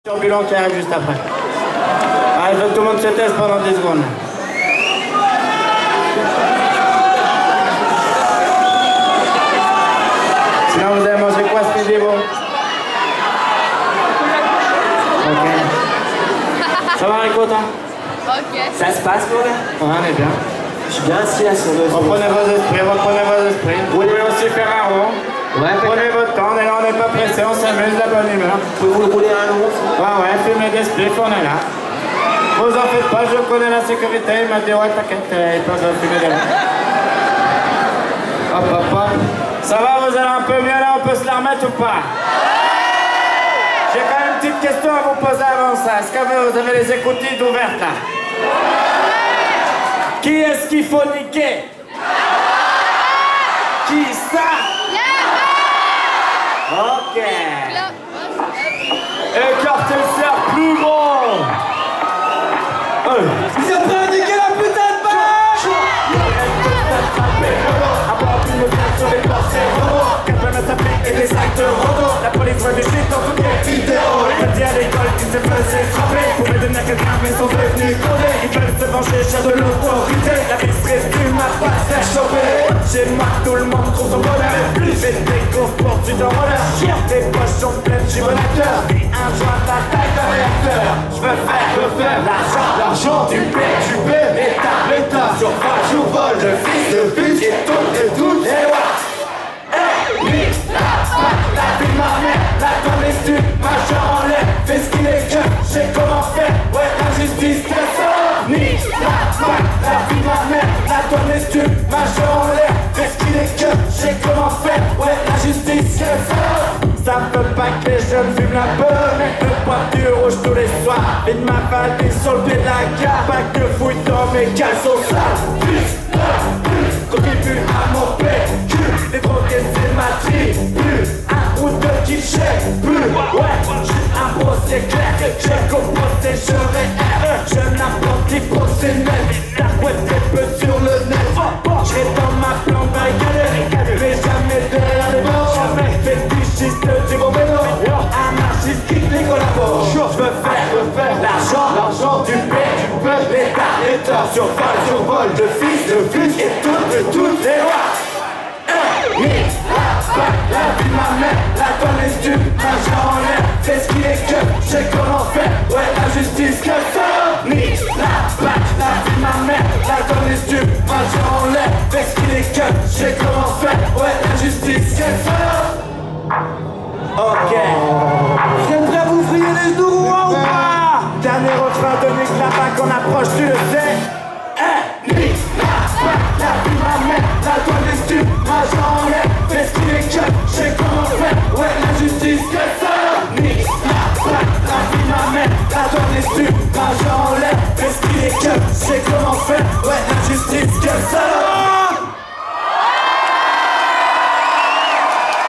Turbulent qui arrive juste après. Allez, tout le monde se teste pendant 10 secondes. Sinon vous allez manger quoi ce midi, vous? Ok. Ça va, Rico, toi? Ok. Ça se passe, mon gars? Ouais, on est bien. Je suis bien assis là sur le... Reprenez vos esprits, reprenez vos esprits. Vous pouvez aussi faire un rond. Ouais, Prenez votre temps, on est là, on n'est pas pressé, on s'amuse, la bonne humeur. pouvez-vous le rouler un long? Ouais, fumez des spliffs, on est là. Vous en faites pas, je connais la sécurité, il m'a dit ouais, t'inquiète, ils peuvent fumer des ronds. Hop, hop, hop. Ça va, vous allez un peu mieux là, on peut se la remettre ou pas? J'ai quand même une petite question à vous poser avant ça. Est-ce que vous avez les écoutilles ouvertes là? Qui est-ce qu'il faut niquer? Qui ça? Ok. Écartez le cercle plus grand. Ils ont pas niqué la putain de vache! Et des actes de rodo. La police voit des shit dans toutes les vidéos. Les petits à l'école qui se faisaient frapper pouvaient devenir quelqu'un mais sont devenus codés. Ils veulent se venger chez de l'autorité. La mistresse du mat va se faire choper. Chez moi tout le monde trouve son bonheur. Plus vite des courses pour du temps roller. Des poches sont pleines, je suis bon acteur. Et un joint à taille de réacteur. Je veux faire l'argent du P, l'État. Survole, je vole, le fils de pute et tout, et ouais. La vie de ma mère, la tournée du majeur en l'air. Fais ce qu'il est que, je sais comment faire. Ouais, l'injustice te sort. Ni la vie de ma mère, la tournée du majeur en l'air. Fais ce qu'il est que, je sais comment faire. Ouais, l'injustice te sort. Ça peut pas que les jeunes fument la peur. Le poids du rouge tous les soirs. Et de ma valise sur le pied de la gare. Pas que fouille dans mes caleçons sales. Contribue à mon PQ. Les drogués c'est ma tribu. Un route de guichet. Ouais, j'ai un procès clair. J'ai composé, je réère. Je n'importe qui procès net. La boîte des peu sur le net. J'ai dans ma plante barricadée. Mais jamais derrière les morts. Jamais fétichiste du bon vélo. Anarchiste qui les collabore. Je veux faire l'argent du peuple, l'État. Survole de fils de pute et toutes les lois. La vie de ma mère, la tournée du majeur en l'air. Fais ce qu'il est que, je sais comment faire. Ouais, la justice que ça. Ni la vie de ma mère, la tournée du majeur en l'air. Fais ce qu'il est que, je sais comment faire. Ouais, la justice que ça. Ok. Vous êtes prêts à vous frayer les genoux ou pas? Dernier refrain de Nick Lapin qu'on approche, tu le sais. Nick Lapin, la vie de ma mère, la tournée du majeur en l'air. Fais ce qu'il est que, je sais comment faire. Ouais, la justice que ça. Nick Lapin, la vie de ma mère, la tournée du majeur en l'air. Fais ce qu'il est que, je sais comment faire. Ouais, la justice que ça.